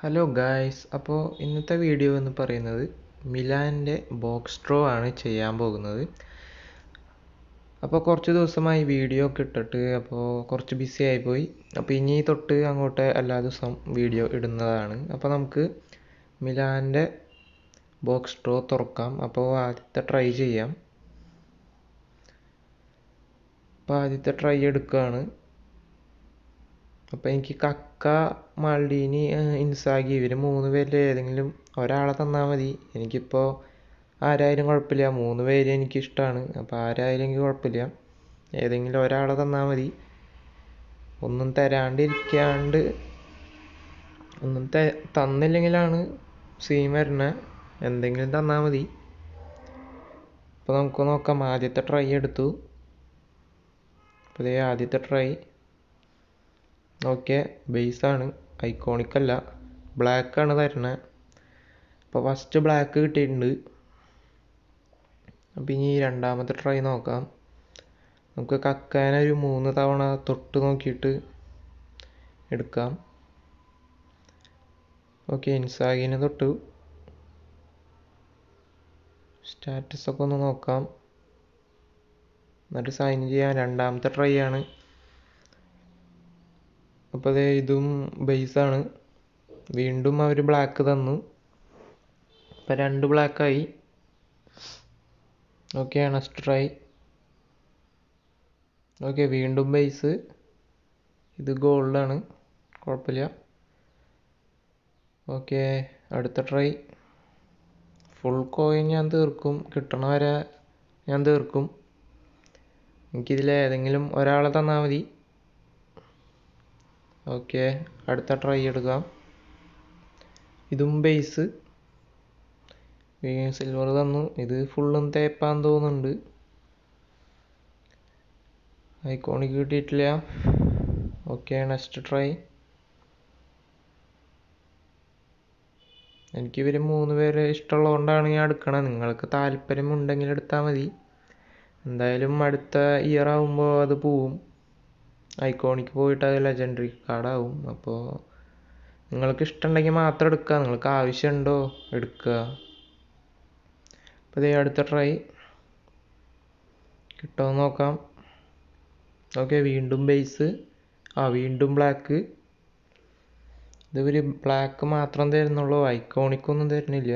Hello guys, അപ്പോൾ ഇന്നത്തെ video എന്ന് പറയുന്നത് മിലാൻ്റെ ബോക്സ് ഡ്രോ ആണ് ചെയ്യാൻ പോകുന്നത്. അപ്പോൾ കുറച്ച് ദിവസമായി വീഡിയോ ഒക്കെ ഇട്ടിട്ട് അപ്പോൾ കുറച്ച് ബിസി ആയിപ്പോയി. അപ്പോൾ ഇനി തൊട്ട് അങ്ങോട്ട് എല്ലാ ദിവസവും വീഡിയോ ഇടുന്നതാണ്. അപ്പോൾ നമുക്ക് മിലാൻ്റെ ബോക്സ് ഡ്രോ തുറക്കാം. അപ്പോൾ ആദ്യത്തെ ട്രൈ ചെയ്യാം. അപ്പോൾ ആദ്യത്തെ ട്രൈ എടുക്കുകയാണ്. അപ്പോൾ എനിക്ക് കക്ക, മാൾഡീനി, ഇൻസാഗി ഇവർ 3 പേരിൽ ഏതെങ്കിലും ഒരാളെ തന്നാൽ മതി. എനിക്കിപ്പോൾ ആരായാലും കുഴപ്പമില്ല, 3 പേര് എനിക്കിഷ്ടമാണ്. അപ്പോൾ ആരായാലും എനിക്ക് കുഴപ്പമില്ല, ഏതെങ്കിലും ഒരാളെ തന്നാൽ മതി. ഒന്നും തരാണ്ടിരിക്കാണ്ട് ഒന്നും തന്നില്ലെങ്കിലാണ് സീൻ വരുന്നത്. എന്തെങ്കിലും തന്നാൽ മതി. അപ്പോൾ നമുക്ക് നോക്കാം. ആദ്യത്തെ ട്രൈ എടുത്തു. അപ്പോൾ ഇതേ ആദ്യത്തെ ട്രൈ. ഓക്കെ, ബേസാണ്, ഐക്കോണിക് അല്ല, ബ്ലാക്കാണ് തരണേ. അപ്പോൾ ഫസ്റ്റ് ബ്ലാക്ക് കിട്ടിയിട്ടുണ്ട്. അപ്പോൾ ഇനി രണ്ടാമത്തെ ട്രൈ നോക്കാം. നമുക്ക് കക്കേനെ ഒരു 3 തവണ തൊട്ട് നോക്കിയിട്ട് എടുക്കാം. ഓക്കെ, ഇൻസാഗിനെ തൊട്ടു. സ്റ്റാറ്റസൊക്കെ ഒന്ന് നോക്കാം, എന്നിട്ട് സൈൻ ചെയ്യാൻ. രണ്ടാമത്തെ ട്രൈ ആണ്. അപ്പോൾ അതേ ഇതും ബേസാണ്. വീണ്ടും അവർ ബ്ലാക്ക് തന്നു. അപ്പോൾ 2 ബ്ലാക്കായി. Okay, next try. ഓക്കെ, വീണ്ടും ബേസ്. ഇത് ഗോൾഡാണ്, കുഴപ്പമില്ല. ഓക്കെ, അടുത്ത ട്രൈ. ഫുൾ കോയിൻ ഞാൻ തീർക്കും, കിട്ടണ വരെ ഞാൻ തീർക്കും. എനിക്കിതിൽ ഏതെങ്കിലും ഒരാളെ തന്നാൽ മതി. ഓക്കെ, അടുത്ത ട്രൈ എടുക്കാം. ഇതും ബേസ്, സിൽവർ തന്നു. ഇത് ഫുള്ളും തേപ്പാൻ തോന്നുന്നുണ്ട്. ഐക്കോണിക് കിട്ടിയിട്ടില്ല. Okay, next try. എനിക്കിവർ 3 പേര് ഇഷ്ടമുള്ളതുകൊണ്ടാണ് ഞാൻ എടുക്കണത്. നിങ്ങൾക്ക് താല്പര്യമുണ്ടെങ്കിൽ എടുത്താൽ മതി. എന്തായാലും അടുത്ത ഇയർ ആകുമ്പോൾ അത് പോവും. ഐക്കോണിക്ക് പോയിട്ട് അത് ലെജൻഡറി കാർഡാവും. അപ്പോൾ നിങ്ങൾക്ക് ഇഷ്ടമുണ്ടെങ്കിൽ മാത്രം എടുക്കുക, നിങ്ങൾക്ക് ആവശ്യമുണ്ടോ എടുക്കുക. അപ്പോൾ ഇതേ അടുത്ത ട്രൈ കിട്ടുമോ നോക്കാം. ഓക്കെ, വീണ്ടും ബേസ്. വീണ്ടും ബ്ലാക്ക്. ഇതൊരു ബ്ലാക്ക് മാത്രം തരുന്നുള്ളൂ, ഐക്കോണിക്കൊന്നും തരുന്നില്ല.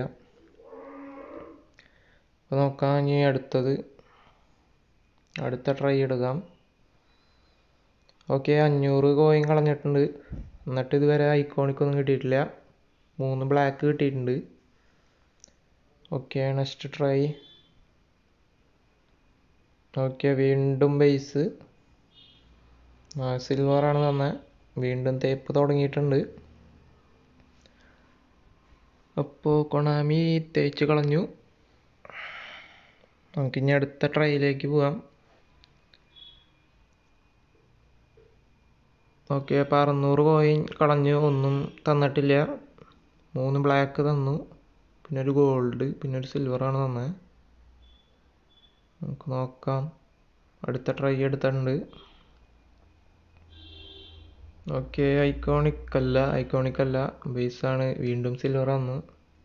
അപ്പോൾ നോക്കാം ഇനി അടുത്തത്. അടുത്ത ട്രൈ എടുക്കാം. ഓക്കെ, 500 കോയിൻ കളഞ്ഞിട്ടുണ്ട്. എന്നിട്ട് ഇതുവരെ ഐക്കോണിക്കൊന്നും കിട്ടിയിട്ടില്ല. 3 ബ്ലാക്ക് കിട്ടിയിട്ടുണ്ട്. Okay, next try. ഓക്കെ, വീണ്ടും ബേസ്. സിൽവറാണ് തന്നെ. വീണ്ടും തേപ്പ് തുടങ്ങിയിട്ടുണ്ട്. അപ്പോൾ കൊണാമി തേച്ച് കളഞ്ഞു. നമുക്കിനി അടുത്ത ട്രൈയിലേക്ക് പോവാം. ഓക്കെ, അപ്പോൾ 600 കോയിൻ കളഞ്ഞു, ഒന്നും തന്നിട്ടില്ല. 3 ബ്ലാക്ക് തന്നു, പിന്നെ ഒരു ഗോൾഡ്, പിന്നെ ഒരു സിൽവറാണ് തന്നത്. നമുക്ക് നോക്കാം. അടുത്ത ട്രൈ എടുത്തിട്ടുണ്ട്. ഓക്കെ, ഐക്കോണിക് അല്ല, ബേസാണ്. വീണ്ടും സിൽവർ വന്നു.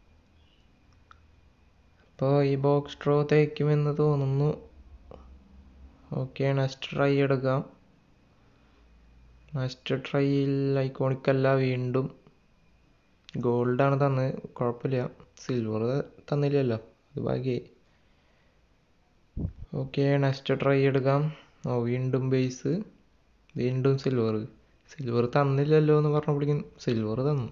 അപ്പോൾ ഈ ബോക്സ് ഡ്രോ തേക്കുമെന്ന് തോന്നുന്നു. ഓക്കെ, നെക്സ്റ്റ് ട്രൈ എടുക്കാം. നെക്സ്റ്റ് ട്രൈയിൽ ഐക്കോണിക് അല്ല, വീണ്ടും ഗോൾഡാണ് തന്നത്. കുഴപ്പമില്ല, സിൽവർ തന്നില്ലല്ലോ, അത് ഭാഗ്യമായി. ഓക്കെ, നെക്സ്റ്റ് ട്രൈ എടുക്കാം. വീണ്ടും ബേസ്, വീണ്ടും സിൽവർ തന്നില്ലല്ലോ എന്ന് പറഞ്ഞപ്പോഴേക്കും സിൽവർ തന്നു.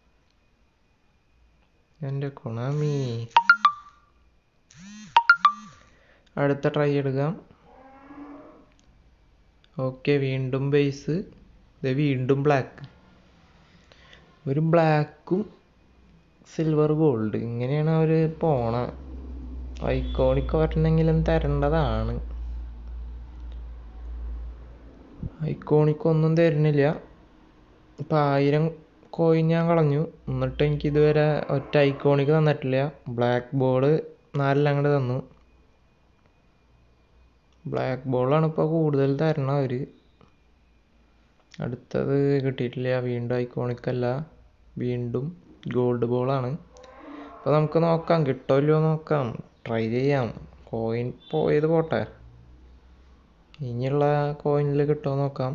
എൻ്റെ കൊണാമി. അടുത്ത ട്രൈ എടുക്കാം. ഓക്കെ, വീണ്ടും ബേസ്. വീണ്ടും ബ്ലാക്ക്. ഒരു ബ്ലാക്കും സിൽവർ ഗോൾഡ്, ഇങ്ങനെയാണ് അവർ പോണ. ഐക്കോണിക് ഒരെണ്ണെങ്കിലും തരേണ്ടതാണ്. ഐക്കോണിക് ഒന്നും തരുന്നില്ല. ഇപ്പം 1000 കോയിൻ ഞാൻ കളഞ്ഞു, എന്നിട്ട് എനിക്ക് ഇതുവരെ ഒറ്റ ഐക്കോണിക് തന്നിട്ടില്ല. ബ്ലാക്ക് ബോൾ 4 അങ്ങോട്ട് തന്നു. ബ്ലാക്ക് ബോളാണ് ഇപ്പോൾ കൂടുതൽ തരണം അവർ. അടുത്തത് കിട്ടിയിട്ടില്ല. വീണ്ടും ഐക്കോണിക് അല്ല, വീണ്ടും ഗോൾഡ് ബോളാണ്. അപ്പോൾ നമുക്ക് നോക്കാം കിട്ടുമല്ലോ നോക്കാം, ട്രൈ ചെയ്യാം. കോയിൻ പോയത് പോട്ടെ, ഇനിയുള്ള കോയിനിൽ കിട്ടുമോ നോക്കാം.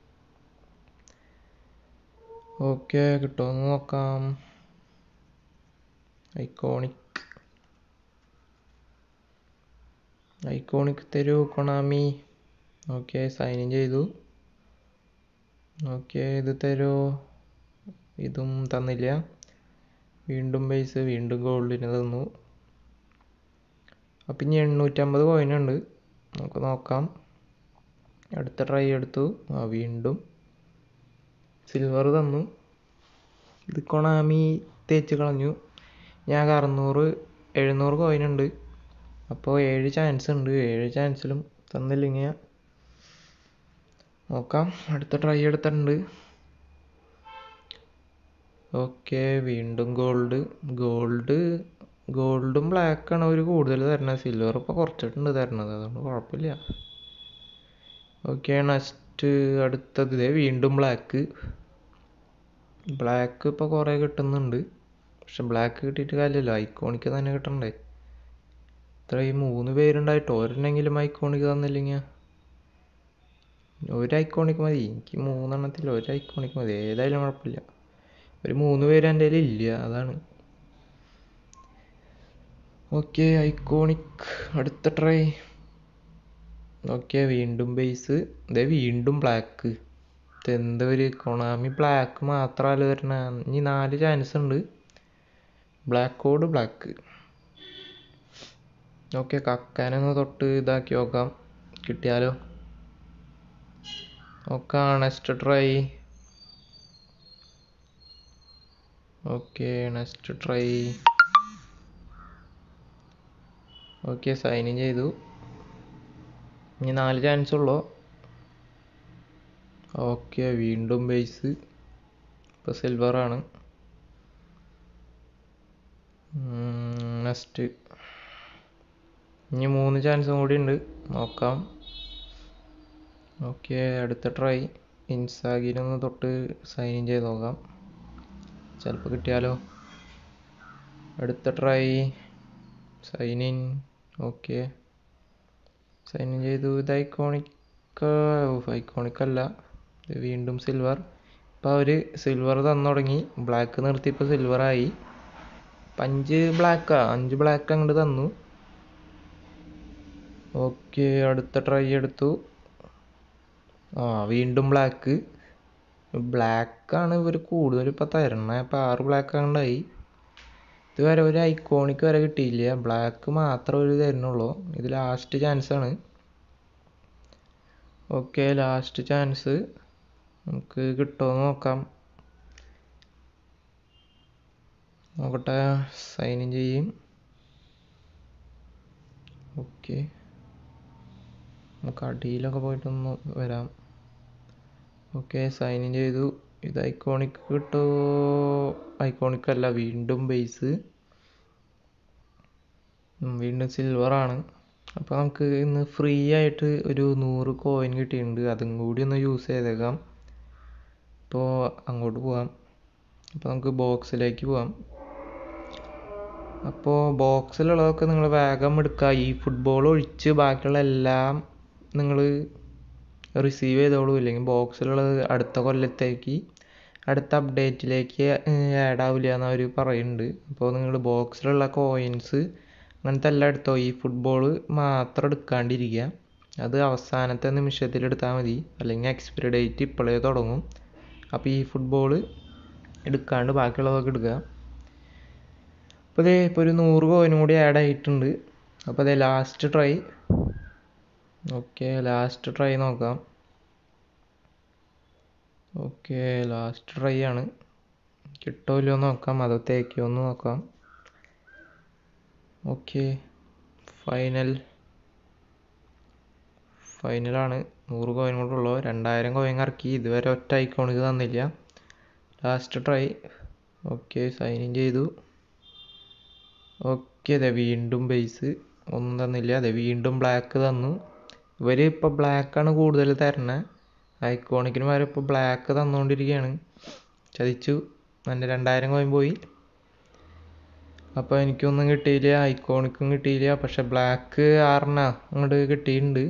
ഓക്കെ, കിട്ടുമെന്ന് നോക്കാം. ഐക്കോണിക് തരൂ കൊണാമി. ഓക്കെ, സൈൻ ഇൻ ചെയ്തു. ഓക്കെ, ഇത് തരൂ. ഇതും തന്നില്ല. വീണ്ടും ബേസ്, വീണ്ടും ഗോൾഡിന് തന്നു. അപ്പം ഇനി 850 കോയിനുണ്ട്, നമുക്ക് നോക്കാം. അടുത്ത ട്രൈ എടുത്തു. വീണ്ടും സിൽവർ തന്നു. ഇത് കൊണാമി തേച്ച് കളഞ്ഞു. ഞാൻ 700 കോയിനുണ്ട്. അപ്പോൾ 7 ചാൻസ് ഉണ്ട്. 7 ചാൻസിലും തന്നില്ലെങ്കിൽ നോക്കാം. അടുത്ത ട്രൈ എടുത്തിട്ടുണ്ട്. ഓക്കെ, വീണ്ടും ഗോൾഡും ബ്ലാക്കാണ് അവർ കൂടുതൽ തരണത്. സിൽവർ ഇപ്പോൾ കുറച്ചിട്ടുണ്ട് തരണത്, അതുകൊണ്ട് കുഴപ്പമില്ല. ഓക്കെ, നെക്സ്റ്റ് അടുത്തത് വീണ്ടും ബ്ലാക്ക് ഇപ്പോൾ കുറേ കിട്ടുന്നുണ്ട്. പക്ഷെ ബ്ലാക്ക് കിട്ടിയിട്ട് കാര്യമില്ല, ഐക്കോണിക്ക് തന്നെ കിട്ടണ്ടേ. ഇത്രയും 3 പേരുണ്ടായിട്ട് ഒരെണ്ണെങ്കിലും ഐക്കോണിക്ക് തന്നില്ലെങ്കിൽ. ഒരു ഐക്കോണിക്ക് മതി എനിക്ക്, 3 എണ്ണത്തിൽ ഒരു ഐക്കോണിക്ക് മതി, ഏതായാലും കുഴപ്പമില്ല. ഒരു 3 പേര് എൻ്റെ കയ്യിൽ ഇല്ല, അതാണ്. ഓക്കെ, ഐക്കോണിക് അടുത്ത ട്രൈ. ഓക്കെ, വീണ്ടും ബേസ്, വീണ്ടും ബ്ലാക്ക്. ഇതെന്താ ഒരു കൊണാമി ബ്ലാക്ക് മാത്രമല്ല തരണ. ഇനി 4 ചാൻസ് ഉണ്ട്. ബ്ലാക്ക്. ഓക്കെ, കക്കാനൊന്ന് തൊട്ട് ഇതാക്കി നോക്കാം, കിട്ടിയാലോ. Okay, next try. Okay, sign in ചെയ്തു. ഇനി 4 ചാൻസ് ഉള്ളൂ. ഓക്കെ, വീണ്ടും ബേസ്, ഇപ്പോൾ സിൽവറാണ്. നെക്സ്റ്റ് ഇനി 3 ചാൻസും കൂടി ഉണ്ട്, നോക്കാം. ഓക്കെ, അടുത്ത ട്രൈ. ഇൻസാഗിനൊന്ന് തൊട്ട് സൈൻ ഇൻ ചെയ്ത് നോക്കാം, ചിലപ്പോൾ കിട്ടിയാലോ. അടുത്ത try, sign in. Okay, sign in ചെയ്തു. ഇത് ഐക്കോണിക്കല്ല, ഇത് വീണ്ടും സിൽവർ. ഇപ്പോൾ അവർ സിൽവർ തന്നു തുടങ്ങി. ബ്ലാക്ക് നിർത്തിയപ്പോൾ സിൽവറായി. 5 ബ്ലാക്ക് അങ്ങോട്ട് തന്നു. ഓക്കെ, അടുത്ത ട്രൈ എടുത്തു. വീണ്ടും ബ്ലാക്കാണ് ഇവർ കൂടുതൽ ഇപ്പോൾ തരണേ. ഇപ്പോൾ 6 ബ്ലാക്ക് അങ്ങോട്ടായി. ഇതുവരെ ഒരു ഐക്കോണിക്ക് വരെ കിട്ടിയില്ല, ബ്ലാക്ക് മാത്രം ഒരു തരുന്നുള്ളൂ. ഇത് ലാസ്റ്റ് ചാൻസാണ്. ഓക്കെ, ലാസ്റ്റ് ചാൻസ്, നമുക്ക് കിട്ടുമോ നോക്കാം. നോക്കട്ടെ, സൈൻ ഇൻ ചെയ്യും. ഓക്കെ, നമുക്ക് അടിയിലൊക്കെ പോയിട്ടൊന്ന് വരാം. ഓക്കെ, സൈൻ ഇൻ ചെയ്തു. ഇത് ഐക്കോണിക് കിട്ടുമോ? ഐക്കോണിക്കല്ല, വീണ്ടും ബേസ്, വീണ്ടും സിൽവറാണ്. അപ്പോൾ നമുക്ക് ഇന്ന് ഫ്രീ ആയിട്ട് ഒരു 100 കോയിൻ കിട്ടിയിട്ടുണ്ട്, അതും കൂടി ഒന്ന് യൂസ് ചെയ്തേക്കാം. ഇപ്പോൾ അങ്ങോട്ട് പോവാം. അപ്പോൾ നമുക്ക് ബോക്സിലേക്ക് പോവാം. അപ്പോൾ ബോക്സിലുള്ളതൊക്കെ നിങ്ങൾ വേഗം എടുക്കുക. ഈ ഫുട്ബോൾ ഒഴിച്ച് ബാക്കിയുള്ള എല്ലാം നിങ്ങൾ റിസീവ് ചെയ്തോളൂ, ഇല്ലെങ്കിൽ ബോക്സിലുള്ളത് അടുത്ത കൊല്ലത്തേക്ക് അടുത്ത അപ്ഡേറ്റിലേക്ക് ആഡ് ആവില്ല എന്ന് അവർ പറയുന്നുണ്ട്. അപ്പോൾ നിങ്ങൾ ബോക്സിലുള്ള കോയിൻസ് അങ്ങനത്തെ എല്ലാം എടുത്തോ. ഈ ഫുട്ബോൾ മാത്രം എടുക്കാണ്ടിരിക്കുക, അത് അവസാനത്തെ നിമിഷത്തിൽ എടുത്താൽ മതി, അല്ലെങ്കിൽ എക്സ്പയറി ഡേറ്റ് ഇപ്പോഴേ തുടങ്ങും. അപ്പോൾ ഈ ഫുട്ബോൾ എടുക്കാണ്ട് ബാക്കിയുള്ളതൊക്കെ എടുക്കുക. അപ്പോൾ ഇപ്പോൾ ഒരു 100 കോയിനും കൂടി ആഡ് ആയിട്ടുണ്ട്. അപ്പോൾ last try. Okay, last try നോക്കാം. ഓക്കെ, ലാസ്റ്റ് ട്രൈ ആണ്, കിട്ടുമല്ലോ നോക്കാം, അതോ തേക്കുമോ എന്ന് നോക്കാം. ഓക്കെ, ഫൈനലാണ്. 100 കോയിൻ കൊണ്ടുള്ളൂ. 2000 കോയിൻ ഇറക്കി, ഇതുവരെ ഒറ്റ ഐക്കോണിക്ക് തന്നില്ല. Last try. Okay, sign in ചെയ്തു. ഓക്കെ, വീണ്ടും ബേസ്, ഒന്നും തന്നില്ല. വീണ്ടും ബ്ലാക്ക് തന്നു. ഇവർ ഇപ്പോൾ ബ്ലാക്കാണ് കൂടുതൽ തരണേ. ഐക്കോണിക്കിന് വരെ ഇപ്പോൾ ബ്ലാക്ക് തന്നുകൊണ്ടിരിക്കുകയാണ്. ചതിച്ചു, എൻ്റെ 2000 കോയിൻ പോയി. അപ്പോൾ എനിക്കൊന്നും കിട്ടിയില്ല, ഐക്കോണിക്കും കിട്ടിയില്ല. പക്ഷെ ബ്ലാക്ക് 6 അങ്ങോട്ട് കിട്ടിയിട്ടുണ്ട്.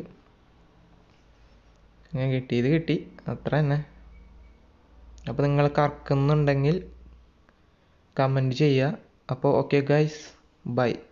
ഞാൻ കിട്ടിയത് കിട്ടി, അത്ര തന്നെ. അപ്പോൾ നിങ്ങൾ കറക്കുന്നുണ്ടെങ്കിൽ കമൻറ്റ് ചെയ്യുക. അപ്പോൾ ഓക്കെ ഗൈസ്, ബൈ.